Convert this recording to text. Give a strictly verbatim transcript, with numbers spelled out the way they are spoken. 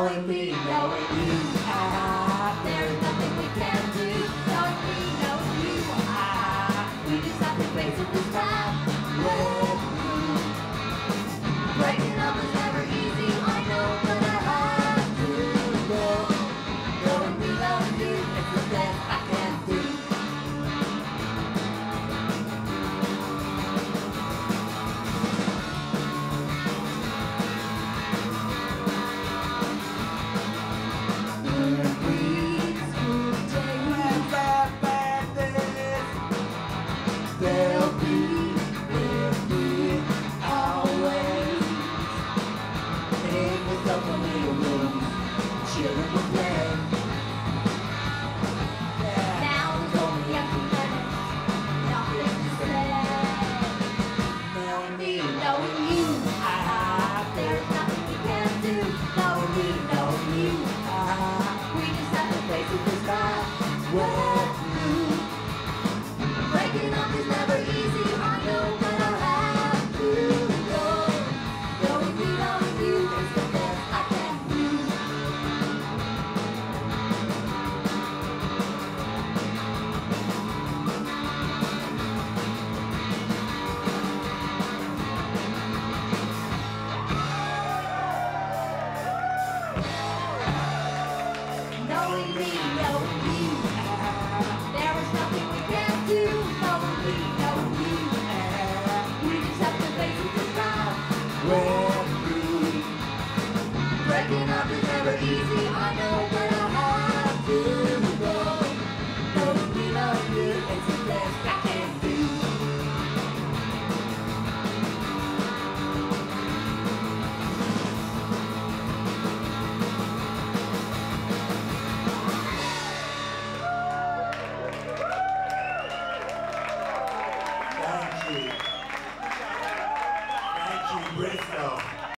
knowing me, knowing you. Ah, there's nothing we can do. Knowing me, knowing you. Ah, we just have to face it this time with you. Breaking up is never easy, I know, but I have to go. Knowing me, knowing you, it's the best I can do. There